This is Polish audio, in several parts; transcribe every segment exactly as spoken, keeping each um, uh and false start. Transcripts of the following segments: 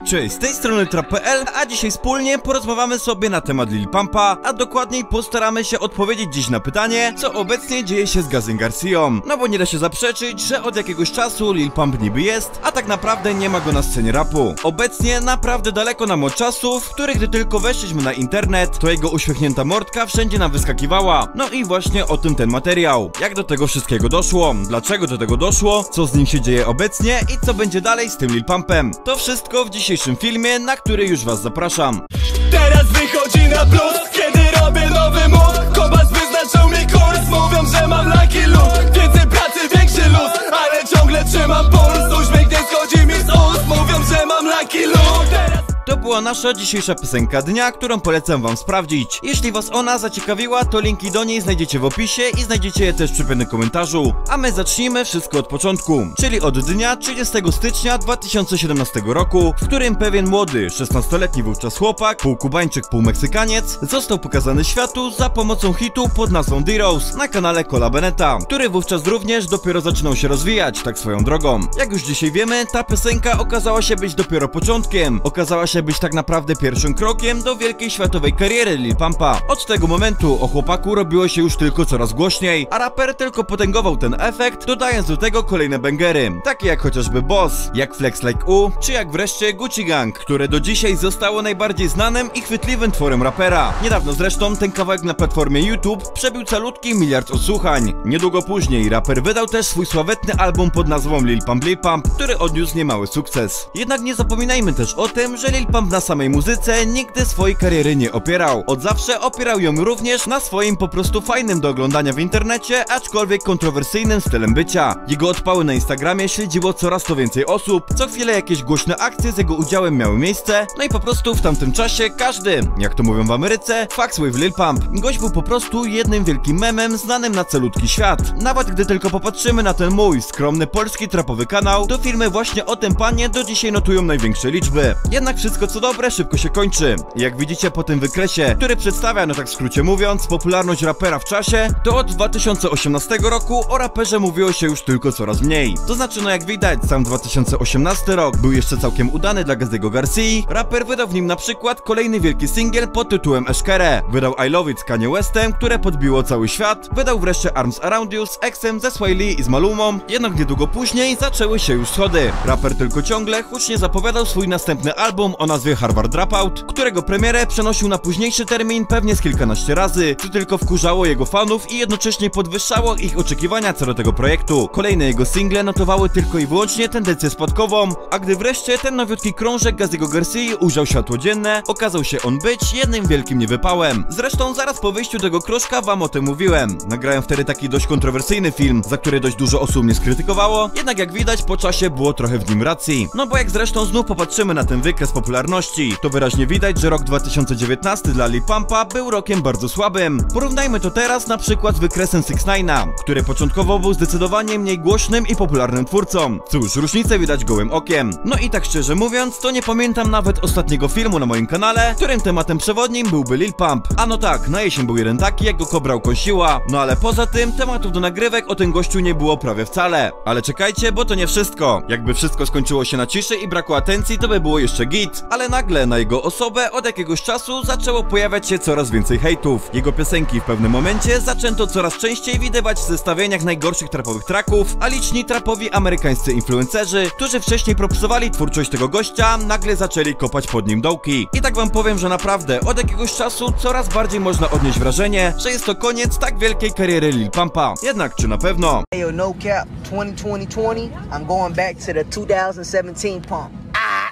Cześć, z tej strony Trap kropka p l, a dzisiaj wspólnie porozmawiamy sobie na temat Lil Pumpa, a dokładniej postaramy się odpowiedzieć dziś na pytanie, co obecnie dzieje się z Gazem Garcią. No bo nie da się zaprzeczyć, że od jakiegoś czasu Lil Pump niby jest, a tak naprawdę nie ma go na scenie rapu. Obecnie naprawdę daleko nam od czasów, w których gdy tylko weszliśmy na internet, to jego uśmiechnięta mordka wszędzie nam wyskakiwała. No i właśnie o tym ten materiał. Jak do tego wszystkiego doszło, dlaczego do tego doszło, co z nim się dzieje obecnie i co będzie dalej z tym Lil Pumpem. To wszystko w dzisiejszym filmie, na który już was zapraszam. Teraz wychodzi na plus, kiedy robię nowy mód. Kompas wyznaczył mi kurs, mówią, że mam lucky look. Więcej pracy, większy luz, ale ciągle trzymam puls. Uśmiech nie schodzi mi z ust, mówią, że mam lucky look. Teraz... To była nasza dzisiejsza piosenka dnia, którą polecam wam sprawdzić. Jeśli was ona zaciekawiła, to linki do niej znajdziecie w opisie i znajdziecie je też w przypiętym komentarzu. A my zacznijmy wszystko od początku, czyli od dnia trzydziestego stycznia dwa tysiące siedemnastego roku, w którym pewien młody, szesnastoletni wówczas chłopak, pół Kubańczyk, pół Meksykaniec, został pokazany światu za pomocą hitu pod nazwą D-Rose na kanale Cola Beneta, który wówczas również dopiero zaczynał się rozwijać, tak swoją drogą. Jak już dzisiaj wiemy, ta piosenka okazała się być dopiero początkiem, okazała się być tak naprawdę pierwszym krokiem do wielkiej światowej kariery Lil Pumpa. Od tego momentu o chłopaku robiło się już tylko coraz głośniej, a raper tylko potęgował ten efekt, dodając do tego kolejne bangery, takie jak chociażby Boss, jak Flex Like U, czy jak wreszcie Gucci Gang, które do dzisiaj zostało najbardziej znanym i chwytliwym tworem rapera. Niedawno zresztą ten kawałek na platformie YouTube przebił calutki miliard odsłuchań. Niedługo później raper wydał też swój sławetny album pod nazwą Lil Pump Lil Pump, który odniósł niemały sukces. Jednak nie zapominajmy też o tym, że Lil Pump na samej muzyce nigdy swojej kariery nie opierał. Od zawsze opierał ją również na swoim po prostu fajnym do oglądania w internecie, aczkolwiek kontrowersyjnym stylem bycia. Jego odpały na Instagramie śledziło coraz to więcej osób, co chwilę jakieś głośne akcje z jego udziałem miały miejsce, no i po prostu w tamtym czasie każdy, jak to mówią w Ameryce, fucks with Lil Pump. Gość był po prostu jednym wielkim memem znanym na calutki świat. Nawet gdy tylko popatrzymy na ten mój skromny polski trapowy kanał, to filmy właśnie o tym panie do dzisiaj notują największe liczby. Jednak wszystko co dobre szybko się kończy. Jak widzicie po tym wykresie, który przedstawia, no tak w skrócie mówiąc, popularność rapera w czasie, to od dwa tysiące osiemnastego roku o raperze mówiło się już tylko coraz mniej. To znaczy, no jak widać, sam dwa tysiące osiemnasty rok był jeszcze całkiem udany dla Gazego Garcii. Raper wydał w nim na przykład kolejny wielki singiel pod tytułem Eszkere. Wydał I Love It z Kanye Westem, które podbiło cały świat. Wydał wreszcie Arms Around You z Exem, ze Sway i z Malumą. Jednak niedługo później zaczęły się już schody. Raper tylko ciągle hucznie zapowiadał swój następny album o nazwie Harvard Dropout, którego premierę przenosił na późniejszy termin pewnie z kilkanaście razy, co tylko wkurzało jego fanów i jednocześnie podwyższało ich oczekiwania co do tego projektu. Kolejne jego single notowały tylko i wyłącznie tendencję spadkową, a gdy wreszcie ten nowiutki krążek Gazego Garcii ujrzał światło dzienne, okazał się on być jednym wielkim niewypałem. Zresztą zaraz po wyjściu tego krążka wam o tym mówiłem. Nagrałem wtedy taki dość kontrowersyjny film, za który dość dużo osób mnie skrytykowało, jednak jak widać po czasie było trochę w nim racji. No bo jak zresztą znów popatrzymy na ten wykres popularności, to wyraźnie widać, że rok dwa tysiące dziewiętnasty dla Lil Pumpa był rokiem bardzo słabym. Porównajmy to teraz na przykład z wykresem six nine'a, który początkowo był zdecydowanie mniej głośnym i popularnym twórcą. Cóż, różnicę widać gołym okiem. No i tak szczerze mówiąc, to nie pamiętam nawet ostatniego filmu na moim kanale, którym tematem przewodnim byłby Lil Pump. A no tak, na jesień był jeden taki, jak go Kobrał kąsiła. No ale poza tym tematów do nagrywek o tym gościu nie było prawie wcale. Ale czekajcie, bo to nie wszystko. Jakby wszystko skończyło się na ciszy i braku atencji, to by było jeszcze git. Ale nagle na jego osobę od jakiegoś czasu zaczęło pojawiać się coraz więcej hejtów. Jego piosenki w pewnym momencie zaczęto coraz częściej widywać w zestawieniach najgorszych trapowych tracków, a liczni trapowi amerykańscy influencerzy, którzy wcześniej propsowali twórczość tego gościa, nagle zaczęli kopać pod nim dołki. I tak wam powiem, że naprawdę od jakiegoś czasu coraz bardziej można odnieść wrażenie, że jest to koniec tak wielkiej kariery Lil Pumpa. Jednak czy na pewno? Hey, yo, no cap, twenty twenty twenty, I'm going back to the two thousand seventeen Pump. Ah,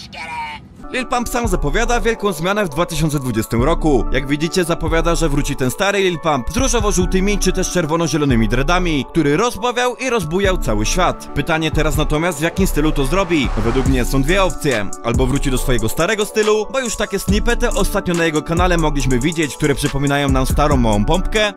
Lil Pump sam zapowiada wielką zmianę w dwa tysiące dwudziestym roku. Jak widzicie, zapowiada, że wróci ten stary Lil Pump z różowo-żółtymi czy też czerwono-zielonymi dreadami, który rozbawiał i rozbujał cały świat. Pytanie teraz natomiast, w jakim stylu to zrobi? Według mnie są dwie opcje. Albo wróci do swojego starego stylu, bo już takie snippety ostatnio na jego kanale mogliśmy widzieć, które przypominają nam starą małą pompkę.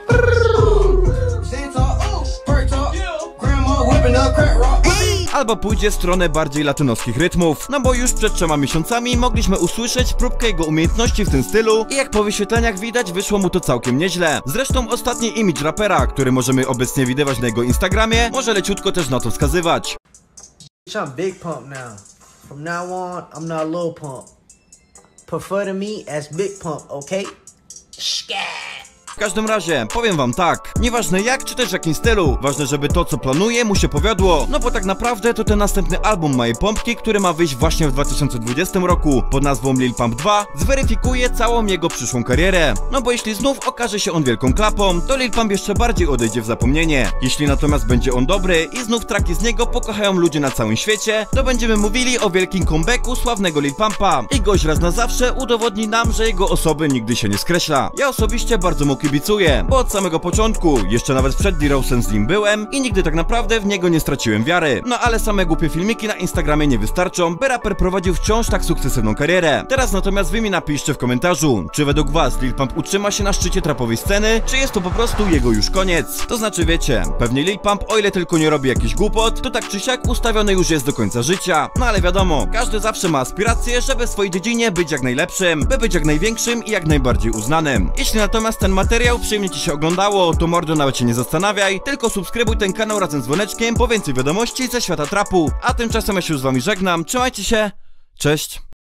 Albo pójdzie w stronę bardziej latynoskich rytmów, no bo już przed trzema miesiącami mogliśmy usłyszeć próbkę jego umiejętności w tym stylu i jak po wyświetleniach widać, wyszło mu to całkiem nieźle. Zresztą ostatni imidż rapera, który możemy obecnie widywać na jego Instagramie, może leciutko też na to wskazywać. I'm Big Pump now. From now on, I'm not Lil Pump. Prefer to me as Big Pump, okay? Scat. W każdym razie, powiem wam tak, nieważne jak czy też w jakim stylu, ważne żeby to co planuje mu się powiodło, no bo tak naprawdę to ten następny album mojej pompki, który ma wyjść właśnie w dwa tysiące dwudziestym roku pod nazwą Lil Pump dwa, zweryfikuje całą jego przyszłą karierę. No bo jeśli znów okaże się on wielką klapą, to Lil Pump jeszcze bardziej odejdzie w zapomnienie. Jeśli natomiast będzie on dobry i znów traki z niego pokochają ludzie na całym świecie, to będziemy mówili o wielkim comebacku sławnego Lil Pumpa i gość raz na zawsze udowodni nam, że jego osoby nigdy się nie skreśla. Ja osobiście bardzo mu kibicuję, bo od samego początku, jeszcze nawet przed D-Rose'em z nim byłem i nigdy tak naprawdę w niego nie straciłem wiary. No ale same głupie filmiki na Instagramie nie wystarczą, by raper prowadził wciąż tak sukcesywną karierę. Teraz natomiast wy mi napiszcie w komentarzu, czy według was Lil Pump utrzyma się na szczycie trapowej sceny, czy jest to po prostu jego już koniec. To znaczy wiecie, pewnie Lil Pump, o ile tylko nie robi jakiś głupot, to tak czy siak ustawiony już jest do końca życia. No ale wiadomo, każdy zawsze ma aspiracje, żeby w swojej dziedzinie być jak najlepszym, by być jak największym i jak najbardziej uznanym. Jeśli natomiast ten materiał przyjemnie ci się oglądało, to mordo nawet się nie zastanawiaj, tylko subskrybuj ten kanał razem z dzwoneczkiem po więcej wiadomości ze świata trapu. A tymczasem ja się już z wami żegnam, trzymajcie się, cześć!